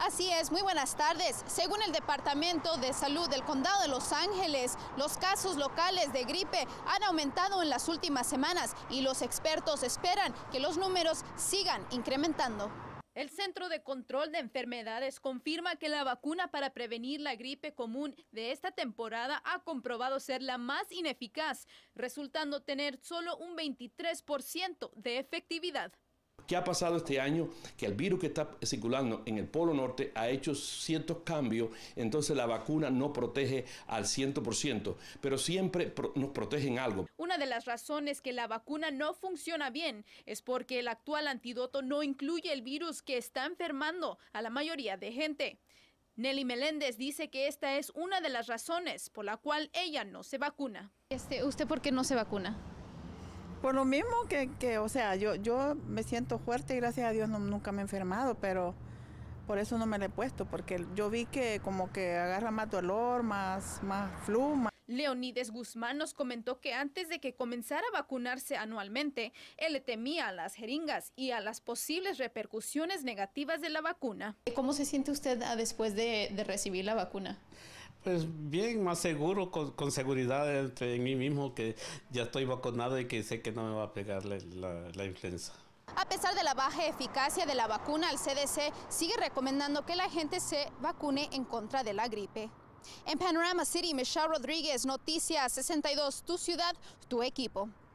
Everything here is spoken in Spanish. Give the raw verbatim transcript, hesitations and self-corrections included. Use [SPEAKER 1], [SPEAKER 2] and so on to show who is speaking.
[SPEAKER 1] Así es, muy buenas tardes. Según el Departamento de Salud del Condado de Los Ángeles, los casos locales de gripe han aumentado en las últimas semanas y los expertos esperan que los números sigan incrementando. El Centro de Control de Enfermedades confirma que la vacuna para prevenir la gripe común de esta temporada ha comprobado ser la más ineficaz, resultando tener solo un veintitrés por ciento de efectividad.
[SPEAKER 2] ¿Qué ha pasado este año? Que el virus que está circulando en el Polo Norte ha hecho ciertos cambios, entonces la vacuna no protege al cien por ciento, pero siempre pro- nos protege en algo.
[SPEAKER 1] Una de las razones que la vacuna no funciona bien es porque el actual antídoto no incluye el virus que está enfermando a la mayoría de gente. Nelly Meléndez dice que esta es una de las razones por la cual ella no se vacuna. Este, ¿Usted por qué no se vacuna?
[SPEAKER 3] Por lo mismo que, que o sea, yo, yo me siento fuerte y gracias a Dios no, nunca me he enfermado, pero por eso no me la he puesto, porque yo vi que como que agarra más dolor, más, más flu. Más...
[SPEAKER 1] Leonides Guzmán nos comentó que antes de que comenzara a vacunarse anualmente, él le temía a las jeringas y a las posibles repercusiones negativas de la vacuna. ¿Cómo se siente usted después de, de recibir la vacuna?
[SPEAKER 4] Pues bien, más seguro, con, con seguridad entre en mí mismo, que ya estoy vacunado y que sé que no me va a pegar la, la, la influenza.
[SPEAKER 1] A pesar de la baja eficacia de la vacuna, el C D C sigue recomendando que la gente se vacune en contra de la gripe. En Panorama City, Michelle Rodríguez, Noticias sesenta y dos, tu ciudad, tu equipo.